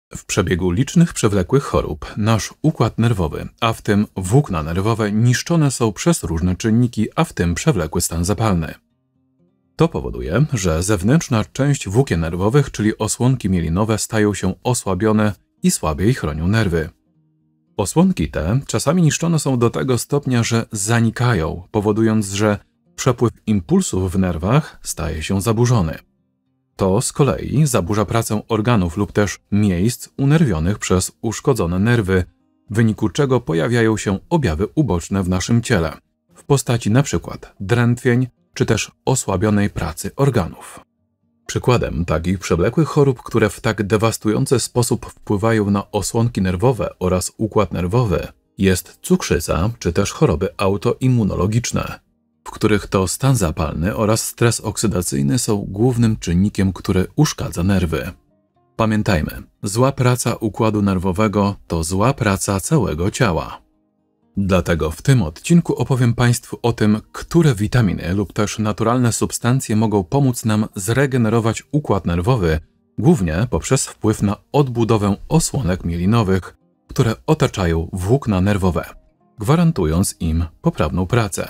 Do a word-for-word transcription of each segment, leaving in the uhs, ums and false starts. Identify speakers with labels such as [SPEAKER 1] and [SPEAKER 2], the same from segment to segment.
[SPEAKER 1] W przebiegu licznych przewlekłych chorób nasz układ nerwowy, a w tym włókna nerwowe, niszczone są przez różne czynniki, a w tym przewlekły stan zapalny. To powoduje, że zewnętrzna część włókien nerwowych, czyli osłonki mielinowe, stają się osłabione i słabiej chronią nerwy. Osłonki te czasami niszczone są do tego stopnia, że zanikają, powodując, że przepływ impulsów w nerwach staje się zaburzony. To z kolei zaburza pracę organów lub też miejsc unerwionych przez uszkodzone nerwy, w wyniku czego pojawiają się objawy uboczne w naszym ciele, w postaci np. drętwień czy też osłabionej pracy organów. Przykładem takich przewlekłych chorób, które w tak dewastujący sposób wpływają na osłonki nerwowe oraz układ nerwowy, jest cukrzyca czy też choroby autoimmunologiczne, w których to stan zapalny oraz stres oksydacyjny są głównym czynnikiem, który uszkadza nerwy. Pamiętajmy, zła praca układu nerwowego to zła praca całego ciała. Dlatego w tym odcinku opowiem Państwu o tym, które witaminy lub też naturalne substancje mogą pomóc nam zregenerować układ nerwowy, głównie poprzez wpływ na odbudowę osłonek mielinowych, które otaczają włókna nerwowe, gwarantując im poprawną pracę.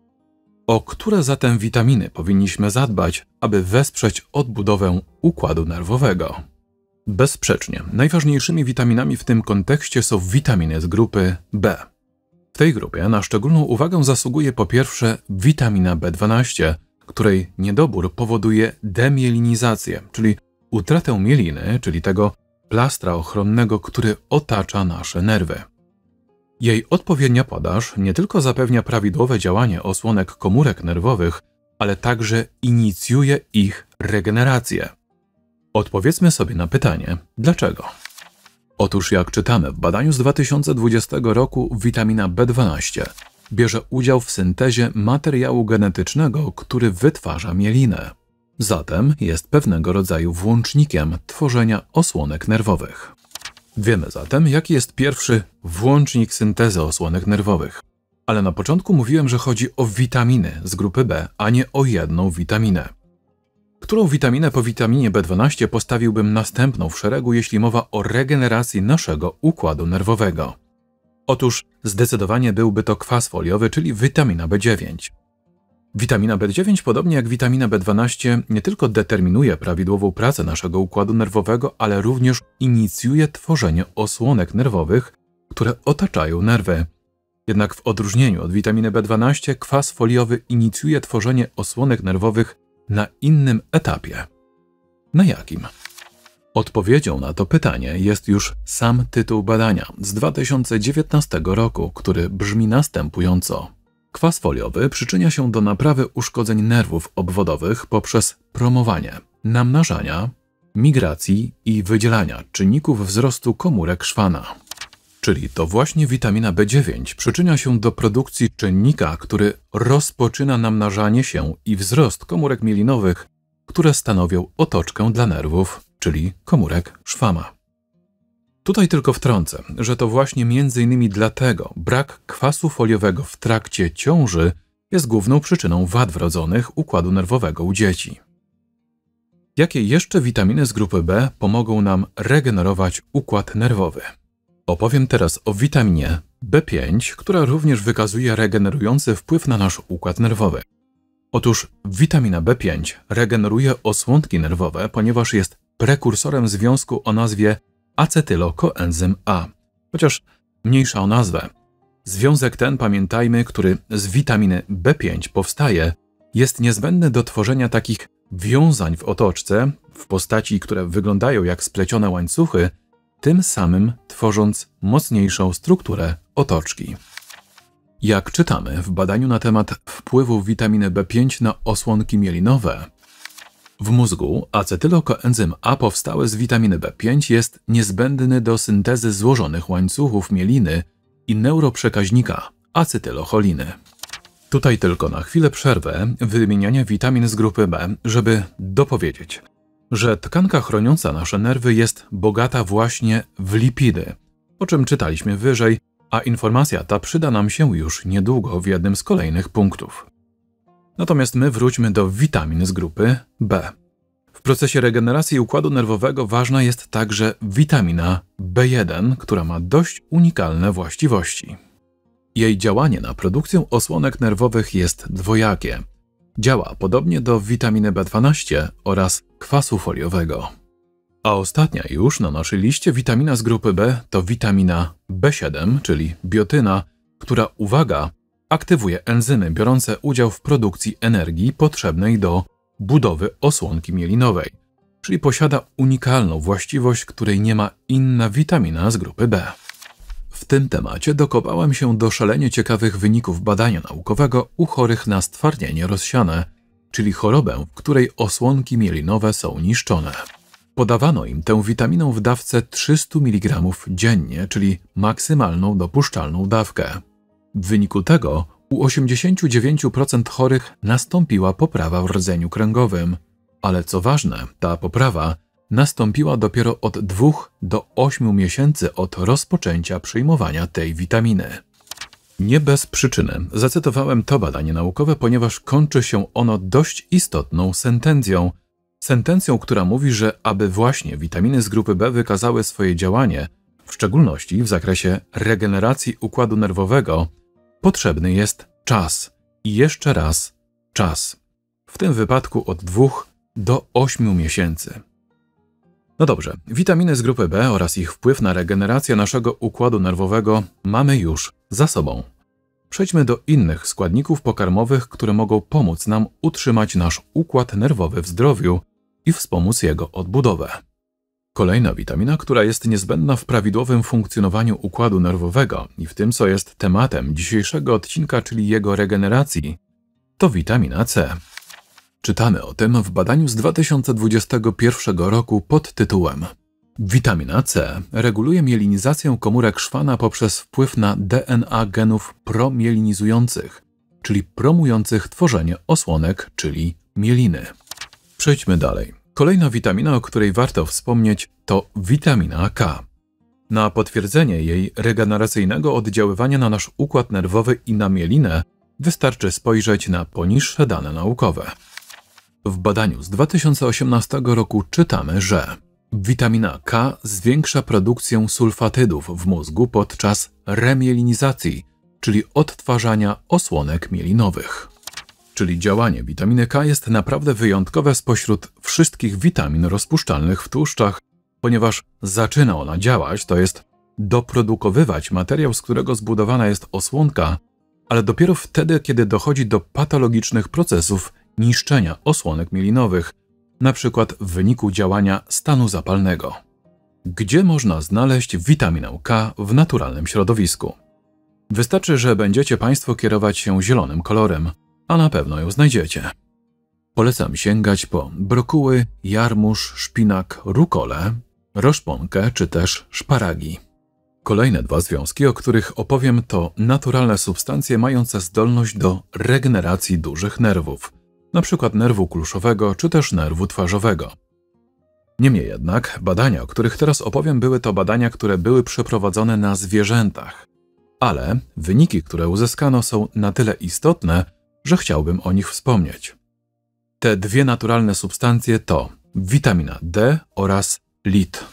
[SPEAKER 1] O które zatem witaminy powinniśmy zadbać, aby wesprzeć odbudowę układu nerwowego? Bezsprzecznie najważniejszymi witaminami w tym kontekście są witaminy z grupy B. W tej grupie na szczególną uwagę zasługuje po pierwsze witamina B dwanaście, której niedobór powoduje demielinizację, czyli utratę mieliny, czyli tego plastra ochronnego, który otacza nasze nerwy. Jej odpowiednia podaż nie tylko zapewnia prawidłowe działanie osłonek komórek nerwowych, ale także inicjuje ich regenerację. Odpowiedzmy sobie na pytanie, dlaczego? Otóż jak czytamy w badaniu z dwa tysiące dwudziestego roku, witamina B dwanaście bierze udział w syntezie materiału genetycznego, który wytwarza mielinę. Zatem jest pewnego rodzaju włącznikiem tworzenia osłonek nerwowych. Wiemy zatem, jaki jest pierwszy włącznik syntezy osłonek nerwowych. Ale na początku mówiłem, że chodzi o witaminy z grupy B, a nie o jedną witaminę. Którą witaminę po witaminie B dwanaście postawiłbym następną w szeregu, jeśli mowa o regeneracji naszego układu nerwowego? Otóż zdecydowanie byłby to kwas foliowy, czyli witamina B dziewięć. Witamina B dziewięć, podobnie jak witamina B dwanaście, nie tylko determinuje prawidłową pracę naszego układu nerwowego, ale również inicjuje tworzenie osłonek nerwowych, które otaczają nerwy. Jednak w odróżnieniu od witaminy B dwanaście, kwas foliowy inicjuje tworzenie osłonek nerwowych na innym etapie. Na jakim? Odpowiedzią na to pytanie jest już sam tytuł badania z dwa tysiące dziewiętnastego roku, który brzmi następująco. Kwas foliowy przyczynia się do naprawy uszkodzeń nerwów obwodowych poprzez promowanie namnażania, migracji i wydzielania czynników wzrostu komórek szwana. Czyli to właśnie witamina B dziewięć przyczynia się do produkcji czynnika, który rozpoczyna namnażanie się i wzrost komórek mielinowych, które stanowią otoczkę dla nerwów, czyli komórek szwama. Tutaj tylko wtrącę, że to właśnie między innymi dlatego brak kwasu foliowego w trakcie ciąży jest główną przyczyną wad wrodzonych układu nerwowego u dzieci. Jakie jeszcze witaminy z grupy B pomogą nam regenerować układ nerwowy? Opowiem teraz o witaminie B pięć, która również wykazuje regenerujący wpływ na nasz układ nerwowy. Otóż witamina B pięć regeneruje osłonki nerwowe, ponieważ jest prekursorem związku o nazwie acetylokoenzym A. Chociaż mniejsza o nazwę. Związek ten, pamiętajmy, który z witaminy B pięć powstaje, jest niezbędny do tworzenia takich wiązań w otoczce w postaci, które wyglądają jak splecione łańcuchy, tym samym tworząc mocniejszą strukturę otoczki. Jak czytamy w badaniu na temat wpływu witaminy B pięć na osłonki mielinowe, w mózgu acetylokoenzym A powstały z witaminy B pięć jest niezbędny do syntezy złożonych łańcuchów mieliny i neuroprzekaźnika acetylocholiny. Tutaj tylko na chwilę przerwę w wymienianiu witamin z grupy B, żeby dopowiedzieć, że tkanka chroniąca nasze nerwy jest bogata właśnie w lipidy, o czym czytaliśmy wyżej, a informacja ta przyda nam się już niedługo w jednym z kolejnych punktów. Natomiast my wróćmy do witamin z grupy B. W procesie regeneracji układu nerwowego ważna jest także witamina B jeden, która ma dość unikalne właściwości. Jej działanie na produkcję osłonek nerwowych jest dwojakie. Działa podobnie do witaminy B dwanaście oraz kwasu foliowego. A ostatnia już na naszej liście witamina z grupy B to witamina B siedem, czyli biotyna, która, uwaga, aktywuje enzymy biorące udział w produkcji energii potrzebnej do budowy osłonki mielinowej, czyli posiada unikalną właściwość, której nie ma inna witamina z grupy B. W tym temacie dokopałem się do szalenie ciekawych wyników badania naukowego u chorych na stwardnienie rozsiane, czyli chorobę, w której osłonki mielinowe są niszczone. Podawano im tę witaminę w dawce trzysta miligramów dziennie, czyli maksymalną dopuszczalną dawkę. W wyniku tego u osiemdziesięciu dziewięciu procent chorych nastąpiła poprawa w rdzeniu kręgowym, ale co ważne, ta poprawa nastąpiła dopiero od dwóch do ośmiu miesięcy od rozpoczęcia przyjmowania tej witaminy. Nie bez przyczyny zacytowałem to badanie naukowe, ponieważ kończy się ono dość istotną sentencją. Sentencją, która mówi, że aby właśnie witaminy z grupy B wykazały swoje działanie, w szczególności w zakresie regeneracji układu nerwowego, potrzebny jest czas i jeszcze raz czas. W tym wypadku od dwóch do ośmiu miesięcy. No dobrze, witaminy z grupy B oraz ich wpływ na regenerację naszego układu nerwowego mamy już za sobą. Przejdźmy do innych składników pokarmowych, które mogą pomóc nam utrzymać nasz układ nerwowy w zdrowiu i wspomóc jego odbudowę. Kolejna witamina, która jest niezbędna w prawidłowym funkcjonowaniu układu nerwowego i w tym, co jest tematem dzisiejszego odcinka, czyli jego regeneracji, to witamina C. Czytamy o tym w badaniu z dwa tysiące dwudziestego pierwszego roku pod tytułem Witamina C reguluje mielinizację komórek szwana poprzez wpływ na D N A genów promielinizujących, czyli promujących tworzenie osłonek, czyli mieliny. Przejdźmy dalej. Kolejna witamina, o której warto wspomnieć, to witamina K. Na potwierdzenie jej regeneracyjnego oddziaływania na nasz układ nerwowy i na mielinę wystarczy spojrzeć na poniższe dane naukowe. W badaniu z dwa tysiące osiemnastego roku czytamy, że witamina K zwiększa produkcję sulfatydów w mózgu podczas remielinizacji, czyli odtwarzania osłonek mielinowych. Czyli działanie witaminy K jest naprawdę wyjątkowe spośród wszystkich witamin rozpuszczalnych w tłuszczach, ponieważ zaczyna ona działać, to jest doprodukowywać materiał, z którego zbudowana jest osłonka, ale dopiero wtedy, kiedy dochodzi do patologicznych procesów niszczenia osłonek mielinowych, na przykład w wyniku działania stanu zapalnego. Gdzie można znaleźć witaminę K w naturalnym środowisku? Wystarczy, że będziecie Państwo kierować się zielonym kolorem, a na pewno ją znajdziecie. Polecam sięgać po brokuły, jarmuż, szpinak, rukolę, roszponkę czy też szparagi. Kolejne dwa związki, o których opowiem, to naturalne substancje mające zdolność do regeneracji dużych nerwów, np. nerwu kulszowego czy też nerwu twarzowego. Niemniej jednak badania, o których teraz opowiem, były to badania, które były przeprowadzone na zwierzętach, ale wyniki, które uzyskano, są na tyle istotne, że chciałbym o nich wspomnieć. Te dwie naturalne substancje to witamina D oraz lit.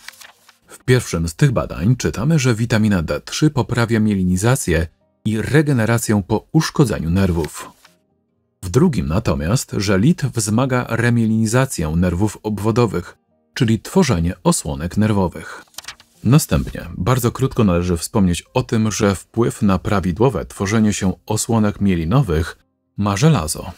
[SPEAKER 1] W pierwszym z tych badań czytamy, że witamina D trzy poprawia mielinizację i regenerację po uszkodzeniu nerwów. W drugim natomiast, że lit wzmaga remielinizację nerwów obwodowych, czyli tworzenie osłonek nerwowych. Następnie, bardzo krótko należy wspomnieć o tym, że wpływ na prawidłowe tworzenie się osłonek mielinowych ma żelazo.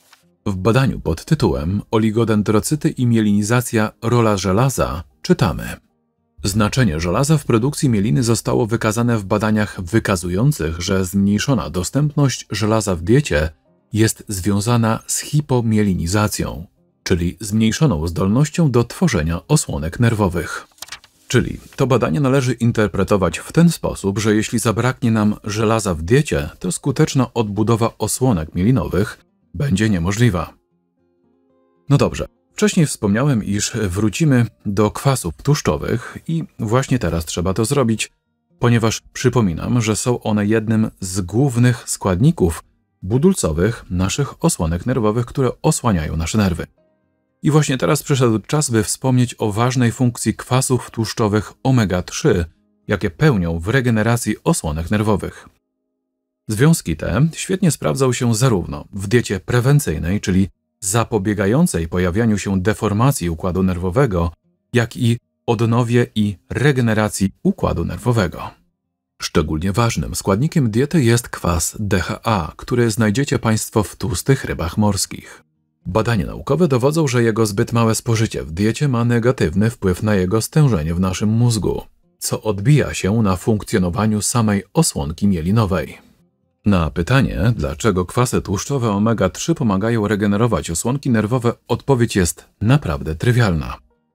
[SPEAKER 1] W badaniu pod tytułem Oligodendrocyty i mielinizacja – rola żelaza czytamy: znaczenie żelaza w produkcji mieliny zostało wykazane w badaniach wykazujących, że zmniejszona dostępność żelaza w diecie jest związana z hipomielinizacją, czyli zmniejszoną zdolnością do tworzenia osłonek nerwowych. Czyli to badanie należy interpretować w ten sposób, że jeśli zabraknie nam żelaza w diecie, to skuteczna odbudowa osłonek mielinowych będzie niemożliwa. No dobrze, wcześniej wspomniałem, iż wrócimy do kwasów tłuszczowych i właśnie teraz trzeba to zrobić, ponieważ przypominam, że są one jednym z głównych składników budulcowych naszych osłonek nerwowych, które osłaniają nasze nerwy. I właśnie teraz przyszedł czas, by wspomnieć o ważnej funkcji kwasów tłuszczowych omega trzy, jakie pełnią w regeneracji osłonek nerwowych. Związki te świetnie sprawdzą się zarówno w diecie prewencyjnej, czyli zapobiegającej pojawianiu się deformacji układu nerwowego, jak i odnowie i regeneracji układu nerwowego. Szczególnie ważnym składnikiem diety jest kwas D H A, który znajdziecie Państwo w tłustych rybach morskich. Badania naukowe dowodzą, że jego zbyt małe spożycie w diecie ma negatywny wpływ na jego stężenie w naszym mózgu, co odbija się na funkcjonowaniu samej osłonki mielinowej. Na pytanie, dlaczego kwasy tłuszczowe omega trzy pomagają regenerować osłonki nerwowe, odpowiedź jest naprawdę trywialna.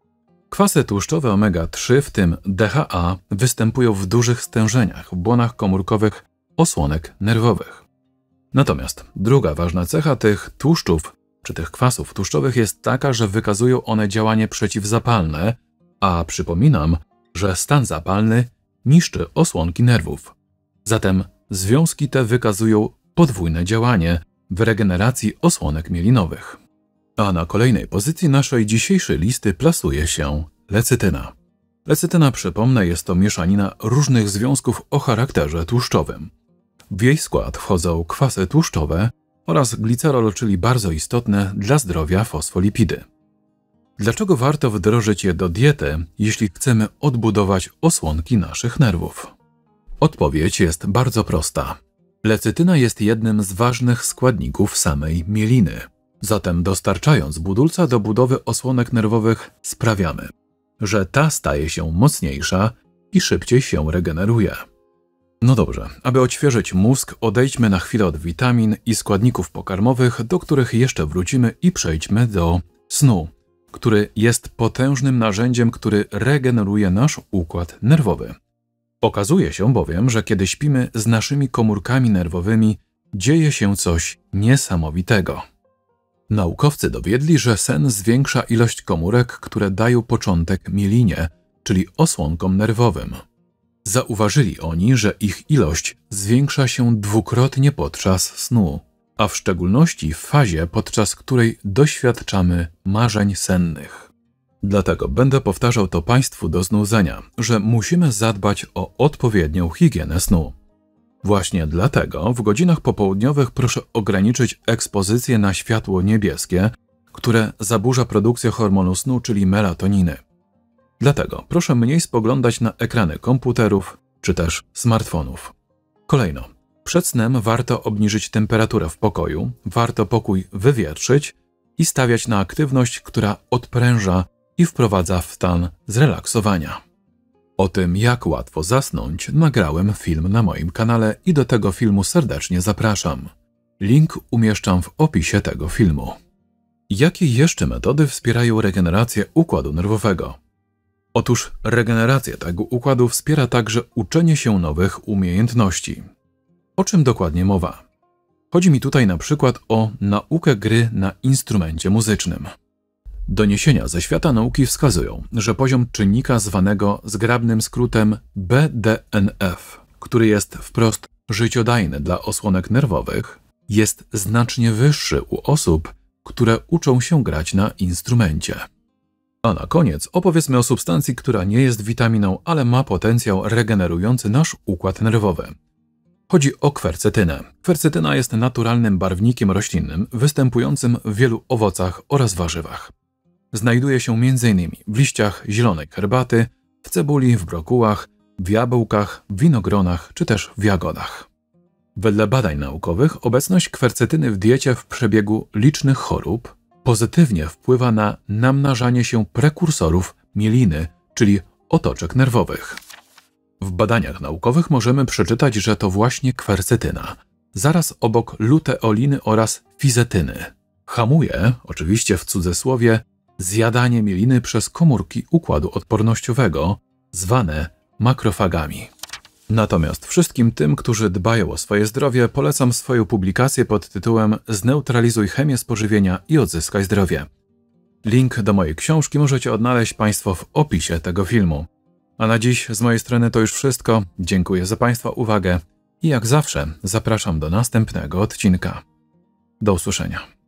[SPEAKER 1] Kwasy tłuszczowe omega trzy, w tym D H A, występują w dużych stężeniach w błonach komórkowych osłonek nerwowych. Natomiast druga ważna cecha tych tłuszczów, czy tych kwasów tłuszczowych jest taka, że wykazują one działanie przeciwzapalne, a przypominam, że stan zapalny niszczy osłonki nerwów. Zatem związki te wykazują podwójne działanie w regeneracji osłonek mielinowych. A na kolejnej pozycji naszej dzisiejszej listy plasuje się lecytyna. Lecytyna, przypomnę, jest to mieszanina różnych związków o charakterze tłuszczowym. W jej skład wchodzą kwasy tłuszczowe oraz glicerol, czyli bardzo istotne dla zdrowia fosfolipidy. Dlaczego warto wdrożyć je do diety, jeśli chcemy odbudować osłonki naszych nerwów? Odpowiedź jest bardzo prosta. Lecytyna jest jednym z ważnych składników samej mieliny. Zatem dostarczając budulca do budowy osłonek nerwowych sprawiamy, że ta staje się mocniejsza i szybciej się regeneruje. No dobrze, aby odświeżyć mózg, odejdźmy na chwilę od witamin i składników pokarmowych, do których jeszcze wrócimy, i przejdźmy do snu, który jest potężnym narzędziem, który regeneruje nasz układ nerwowy. Okazuje się bowiem, że kiedy śpimy z naszymi komórkami nerwowymi, dzieje się coś niesamowitego. Naukowcy dowiedli, że sen zwiększa ilość komórek, które dają początek mielinie, czyli osłonkom nerwowym. Zauważyli oni, że ich ilość zwiększa się dwukrotnie podczas snu, a w szczególności w fazie, podczas której doświadczamy marzeń sennych. Dlatego będę powtarzał to Państwu do znudzenia, że musimy zadbać o odpowiednią higienę snu. Właśnie dlatego w godzinach popołudniowych proszę ograniczyć ekspozycję na światło niebieskie, które zaburza produkcję hormonu snu, czyli melatoniny. Dlatego proszę mniej spoglądać na ekrany komputerów czy też smartfonów. Kolejno, przed snem warto obniżyć temperaturę w pokoju, warto pokój wywietrzyć i stawiać na aktywność, która odpręża i wprowadza w stan zrelaksowania. O tym, jak łatwo zasnąć, nagrałem film na moim kanale i do tego filmu serdecznie zapraszam. Link umieszczam w opisie tego filmu. Jakie jeszcze metody wspierają regenerację układu nerwowego? Otóż regeneracja tego układu wspiera także uczenie się nowych umiejętności. O czym dokładnie mowa? Chodzi mi tutaj na przykład o naukę gry na instrumencie muzycznym. Doniesienia ze świata nauki wskazują, że poziom czynnika zwanego zgrabnym skrótem B D N F, który jest wprost życiodajny dla osłonek nerwowych, jest znacznie wyższy u osób, które uczą się grać na instrumencie. A na koniec opowiedzmy o substancji, która nie jest witaminą, ale ma potencjał regenerujący nasz układ nerwowy. Chodzi o kwercetynę. Kwercetyna jest naturalnym barwnikiem roślinnym występującym w wielu owocach oraz warzywach. Znajduje się między innymi w liściach zielonej herbaty, w cebuli, w brokułach, w jabłkach, w winogronach czy też w jagodach. Wedle badań naukowych obecność kwercetyny w diecie w przebiegu licznych chorób pozytywnie wpływa na namnażanie się prekursorów mieliny, czyli otoczek nerwowych. W badaniach naukowych możemy przeczytać, że to właśnie kwercetyna, zaraz obok luteoliny oraz fizetyny, hamuje, oczywiście w cudzysłowie, zjadanie mieliny przez komórki układu odpornościowego, zwane makrofagami. Natomiast wszystkim tym, którzy dbają o swoje zdrowie, polecam swoją publikację pod tytułem Zneutralizuj chemię spożywienia i odzyskaj zdrowie. Link do mojej książki możecie odnaleźć Państwo w opisie tego filmu. A na dziś z mojej strony to już wszystko. Dziękuję za Państwa uwagę i jak zawsze zapraszam do następnego odcinka. Do usłyszenia.